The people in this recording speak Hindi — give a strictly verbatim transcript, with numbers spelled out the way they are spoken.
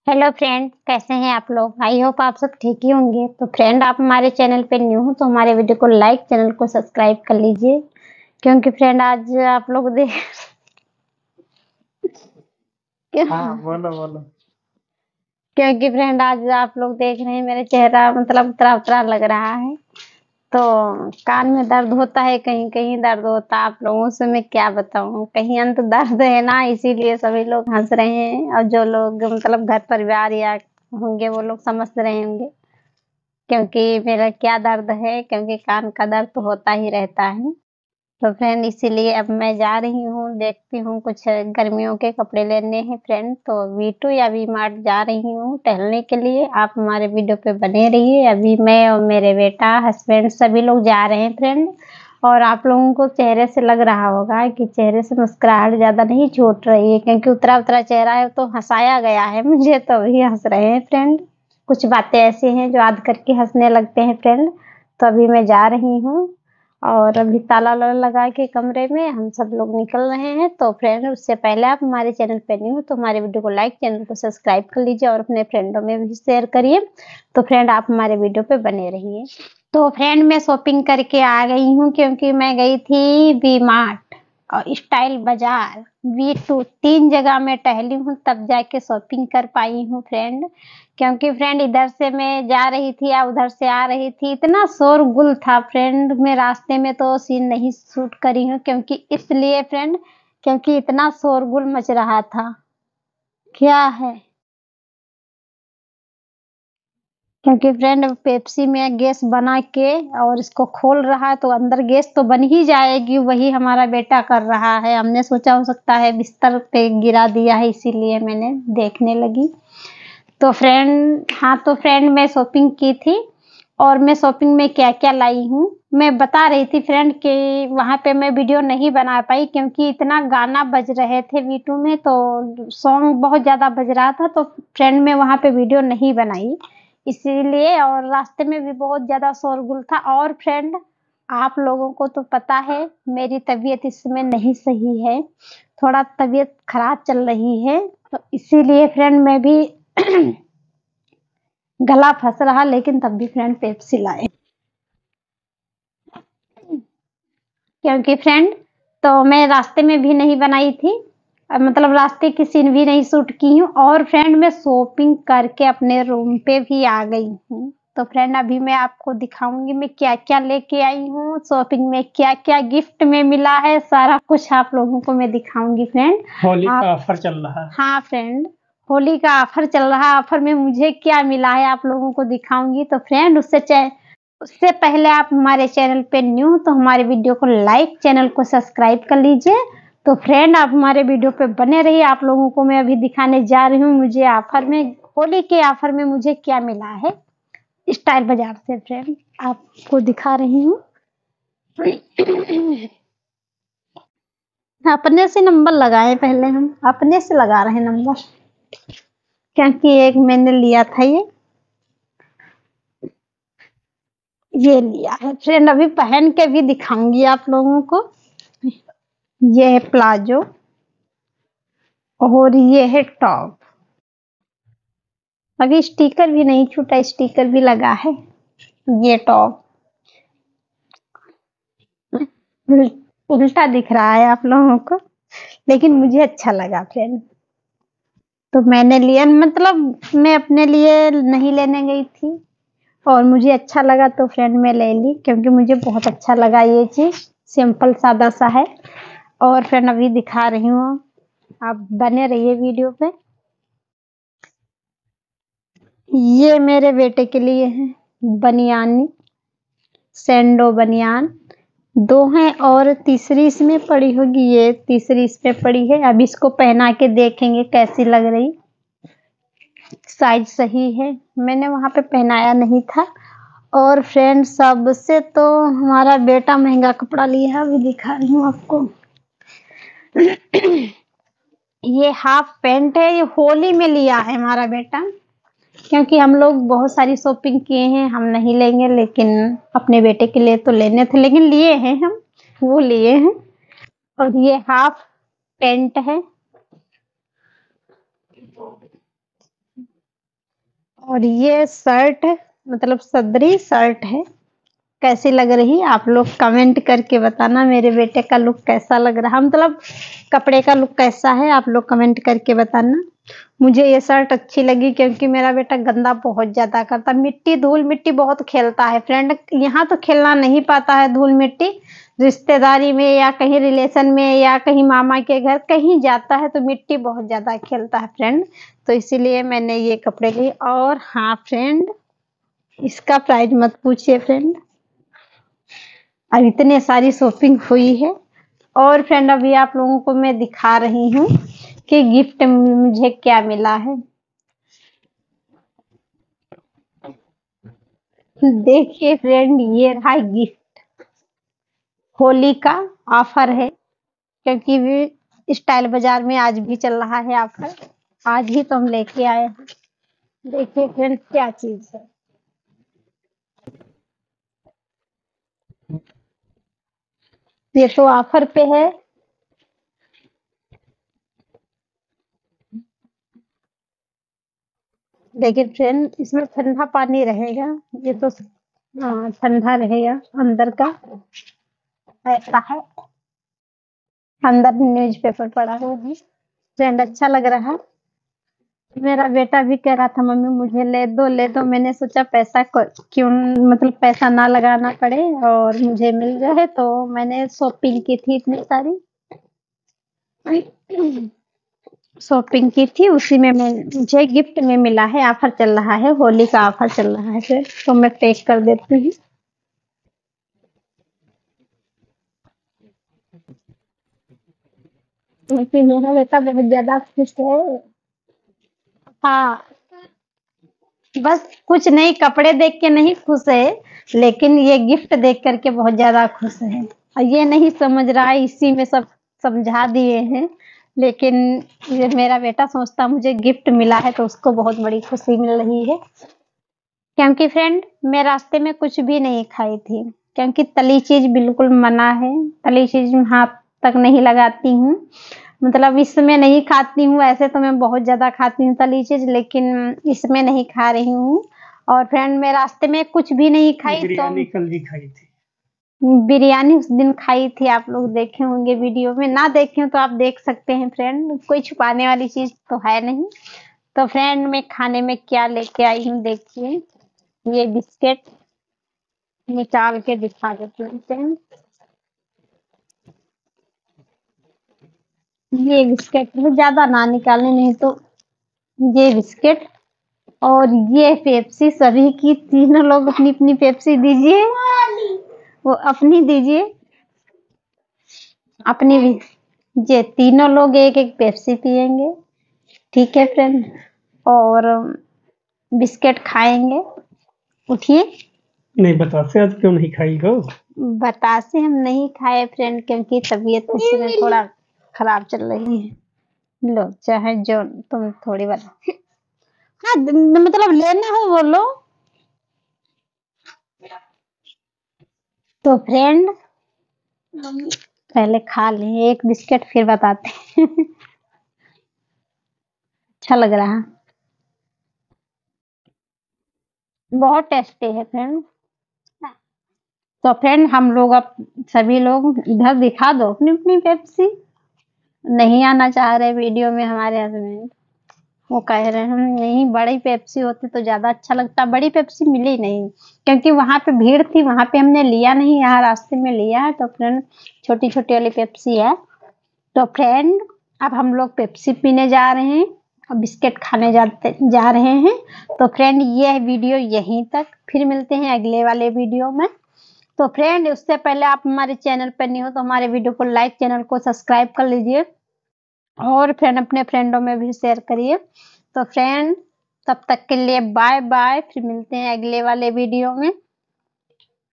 हेलो फ्रेंड, कैसे हैं आप लोग। आई होप आप सब ठीक ही होंगे। तो फ्रेंड, आप हमारे चैनल पे न्यू हो तो हमारे वीडियो को लाइक, चैनल को सब्सक्राइब कर लीजिए। क्योंकि फ्रेंड आज आप लोग देख क्यों? हाँ, बोलो बोलो। क्योंकि फ्रेंड आज आप लोग देख रहे हैं मेरा चेहरा मतलब उतरा उतरा लग रहा है। तो कान में दर्द होता है, कहीं कहीं दर्द होता है। आप लोगों से मैं क्या बताऊं, कहीं अंत दर्द है ना, इसीलिए सभी लोग हंस रहे हैं। और जो लोग मतलब घर परिवार या होंगे वो लोग समझ रहे होंगे क्योंकि मेरा क्या दर्द है, क्योंकि कान का दर्द तो होता ही रहता है। तो फ्रेंड इसीलिए अब मैं जा रही हूँ, देखती हूँ कुछ गर्मियों के कपड़े लेने हैं फ्रेंड। तो वी टू या वी मार्ट जा रही हूँ टहलने के लिए। आप हमारे वीडियो पे बने रहिए। अभी मैं और मेरे बेटा, हस्बैंड सभी लोग जा रहे हैं फ्रेंड। और आप लोगों को चेहरे से लग रहा होगा कि चेहरे से मुस्कुराहट ज़्यादा नहीं छूट रही है, क्योंकि उतरा उतरा चेहरा है तो हंसाया गया है मुझे, तो अभी हंस रहे हैं फ्रेंड। कुछ बातें ऐसी हैं जो याद करके हंसने लगते हैं फ्रेंड। तो अभी मैं जा रही हूँ और अभी ताला वाला लगा के कमरे में हम सब लोग निकल रहे हैं। तो फ्रेंड, उससे पहले आप हमारे चैनल पे न्यू हो तो हमारे वीडियो को लाइक, चैनल को सब्सक्राइब कर लीजिए और अपने फ्रेंडों में भी शेयर करिए। तो फ्रेंड, आप हमारे वीडियो पे बने रहिए। तो फ्रेंड, मैं शॉपिंग करके आ गई हूँ, क्योंकि मैं गई थी वी मार्ट और स्टाइल बाजार, वी टू, तीन जगह मैं टहली हूँ तब जाके शॉपिंग कर पाई हूँ फ्रेंड। क्योंकि फ्रेंड इधर से मैं जा रही थी या उधर से आ रही थी, इतना शोरगुल था फ्रेंड। मैं रास्ते में तो सीन नहीं शूट करी हूँ, क्योंकि इसलिए फ्रेंड, क्योंकि इतना शोरगुल मच रहा था। क्या है, क्योंकि फ्रेंड पेप्सी में गैस बना के और इसको खोल रहा है तो अंदर गैस तो बन ही जाएगी। वही हमारा बेटा कर रहा है। हमने सोचा हो सकता है बिस्तर पे गिरा दिया है, इसीलिए मैंने देखने लगी। तो फ्रेंड, हाँ तो फ्रेंड, मैं शॉपिंग की थी और मैं शॉपिंग में क्या क्या लाई हूँ मैं बता रही थी फ्रेंड कि वहाँ पे मैं वीडियो नहीं बना पाई, क्योंकि इतना गाना बज रहे थे वी टू में, तो सॉन्ग बहुत ज़्यादा बज रहा था। तो फ्रेंड मैं वहाँ पे वीडियो नहीं बनाई इसीलिए। और रास्ते में भी बहुत ज़्यादा शोरगुल था। और फ्रेंड, आप लोगों को तो पता है मेरी तबीयत इस समय नहीं सही है, थोड़ा तबीयत खराब चल रही है। तो इसीलिए फ्रेंड मैं भी गला फंस रहा, लेकिन तब भी फ्रेंड पेप्सी लाए। क्योंकि फ्रेंड, तो मैं रास्ते में भी नहीं बनाई थी, अ, मतलब रास्ते की सीन भी नहीं शूट की हूँ। और फ्रेंड मैं शॉपिंग करके अपने रूम पे भी आ गई हूँ। तो फ्रेंड अभी मैं आपको दिखाऊंगी मैं क्या क्या लेके आई हूँ, शॉपिंग में क्या क्या गिफ्ट में मिला है, सारा कुछ आप लोगों को मैं दिखाऊंगी फ्रेंड। होली आप, का ऑफर चल रहा है। हाँ फ्रेंड, होली का ऑफर चल रहा है। ऑफर में मुझे क्या मिला है आप लोगों को दिखाऊंगी। तो फ्रेंड उससे चे- उससे पहले आप हमारे चैनल पे न्यू हो तो हमारे वीडियो को लाइक, चैनल को सब्सक्राइब कर लीजिए। तो फ्रेंड आप हमारे वीडियो पे बने रहिए। आप लोगों को मैं अभी दिखाने जा रही हूँ मुझे ऑफर में, होली के ऑफर में मुझे क्या मिला है स्टाइल बाजार से। फ्रेंड आपको दिखा रही हूँ। अपने से नंबर लगाए, पहले हम अपने से लगा रहे हैं नंबर, क्योंकि एक मैंने लिया था ये ये लिया है फ्रेंड। अभी पहन के भी दिखाऊंगी आप लोगों को। ये है प्लाजो और ये है टॉप। अभी स्टिकर भी नहीं छूटा, स्टिकर भी लगा है। ये टॉप उल, उल्टा दिख रहा है आप लोगों को, लेकिन मुझे अच्छा लगा फ्रेंड। तो मैंने लिया, मतलब मैं अपने लिए नहीं लेने गई थी और मुझे अच्छा लगा तो फ्रेंड मैं ले ली, क्योंकि मुझे बहुत अच्छा लगा ये चीज। सिंपल सादा सा है। और फ्रेंड अभी दिखा रही हूँ, आप बने रहिए वीडियो पे। ये मेरे बेटे के लिए है बनियानी, सैंडो बनियान। दो हैं और तीसरी इसमें पड़ी होगी, ये तीसरी इसमें पड़ी है। अब इसको पहना के देखेंगे कैसी लग रही। साइज सही है, मैंने वहां पे पहनाया नहीं था। और फ्रेंड सबसे तो हमारा बेटा महंगा कपड़ा लिया है, अभी दिखा रही हूँ आपको। ये हाफ पैंट है, ये होली में लिया है हमारा बेटा, क्योंकि हम लोग बहुत सारी शॉपिंग किए हैं। हम नहीं लेंगे, लेकिन अपने बेटे के लिए तो लेने थे, लेकिन लिए हैं हम, वो लिए हैं। और ये हाफ पैंट है। और ये शर्ट मतलब सदरी शर्ट है, कैसी लग रही आप लोग कमेंट करके बताना। मेरे बेटे का लुक कैसा लग रहा, मतलब कपड़े का लुक कैसा है, आप लोग कमेंट करके बताना। मुझे ये शर्ट अच्छी लगी क्योंकि मेरा बेटा गंदा बहुत ज्यादा करता, मिट्टी धूल मिट्टी बहुत खेलता है फ्रेंड। यहाँ तो खेलना नहीं पाता है धूल मिट्टी, रिश्तेदारी में या कहीं रिलेशन में या कहीं मामा के घर कहीं जाता है तो मिट्टी बहुत ज्यादा खेलता है फ्रेंड। तो इसीलिए मैंने ये कपड़े लिए। और हाँ फ्रेंड, इसका प्राइस मत पूछिए फ्रेंड, अब इतने सारी शॉपिंग हुई है। और फ्रेंड अभी आप लोगों को मैं दिखा रही हूँ कि गिफ्ट में मुझे क्या मिला है। देखिए फ्रेंड, ये रहा गिफ्ट। होली का ऑफर है क्योंकि स्टाइल बाजार में आज भी चल रहा है ऑफर, आज ही तो हम लेके आए हैं। देखिए फ्रेंड क्या चीज है, ये तो ऑफर पे है। देखिए फ्रेंड, इसमें ठंडा पानी रहेगा, ये तो हाँ ठंडा रहेगा अंदर का, ऐसा है। अंदर न्यूज़पेपर पड़ा हुआ है फ्रेंड, अच्छा लग रहा है। मेरा बेटा भी कह रहा था मम्मी मुझे ले दो ले दो, मैंने सोचा पैसा क- क्यों मतलब पैसा ना लगाना पड़े और मुझे मिल जाए, तो मैंने शॉपिंग की थी इतनी सारी शॉपिंग की थी, उसी में मैं मुझे गिफ्ट में मिला है। ऑफर चल रहा है, होली का ऑफर चल रहा है फिर, तो मैं पैक कर देती हूँ। क्योंकि मेरा बेटा बहुत ज्यादा खुश है। हाँ, बस कुछ नहीं, कपड़े देख के नहीं खुश है, लेकिन ये गिफ्ट देख करके बहुत ज्यादा खुश है। और ये नहीं समझ रहा है, इसी में सब समझा दिए हैं, लेकिन ये मेरा बेटा सोचता मुझे गिफ्ट मिला है तो उसको बहुत बड़ी खुशी मिल रही है। क्योंकि फ्रेंड मैं रास्ते में कुछ भी नहीं खाई थी, क्योंकि तली चीज बिल्कुल मना है, तली चीज में हाथ तक नहीं लगाती हूँ, मतलब इसमें नहीं खाती हूँ। ऐसे तो मैं बहुत ज्यादा खाती हूँ तली चीज, लेकिन इसमें नहीं खा रही हूँ। और फ्रेंड मैं रास्ते में कुछ भी नहीं खाई, तो बिरयानी कल ही खाई थी। बिरयानी उस दिन खाई थी, आप लोग देखे होंगे वीडियो में, ना देखे हो तो आप देख सकते हैं फ्रेंड, कोई छुपाने वाली चीज तो है नहीं। तो फ्रेंड मैं खाने में क्या लेके आई हूँ, देखिए ये बिस्किट निकाल के दिखा देती हूँ फ्रेंड। ये बिस्किट है, ज्यादा ना निकालने, नहीं तो ये बिस्किट और ये पेप्सी, सभी की तीनों लोग अपनी अपनी पेप्सी दीजिए, वो अपनी दीजिए अपनी भी। ये तीनों लोग एक एक पेप्सी पियेंगे, ठीक है फ्रेंड, और बिस्किट खाएंगे। उठिए, नहीं बताते आज क्यों नहीं खाई हो? बतासे हम नहीं खाए फ्रेंड, क्योंकि तबीयत इस समय थोड़ा खराब चल रही है। लो चाहे जो तुम थोड़ी बार हाँ मतलब लेना हो बोलो। तो फ्रेंड पहले खा लें एक बिस्किट, फिर बताते हैं। अच्छा लग रहा है, बहुत टेस्टी है फ्रेंड। तो फ्रेंड हम लोग अब सभी लोग इधर दिखा दो अपनी अपनी पेप्सी। नहीं आना चाह रहे वीडियो में हमारे हस्बैंड, वो कह रहे हैं नहीं बड़ी पेप्सी होती तो ज्यादा अच्छा लगता, बड़ी पेप्सी मिली नहीं क्योंकि वहां पे भीड़ थी, वहां पे हमने लिया नहीं, यहाँ रास्ते में लिया है। तो फ्रेंड छोटी छोटी वाली पेप्सी है। तो फ्रेंड अब हम लोग पेप्सी पीने जा रहे हैं और बिस्किट खाने जाते जा रहे हैं। तो फ्रेंड ये वीडियो यहीं तक, फिर मिलते हैं अगले वाले वीडियो में। तो फ्रेंड उससे पहले आप हमारे चैनल पर नहीं हो तो हमारे वीडियो को लाइक, चैनल को सब्सक्राइब कर लीजिए और फ्रेंड अपने फ्रेंडों में भी शेयर करिए। तो फ्रेंड तब तक के लिए बाय बाय, फिर मिलते हैं अगले वाले वीडियो में।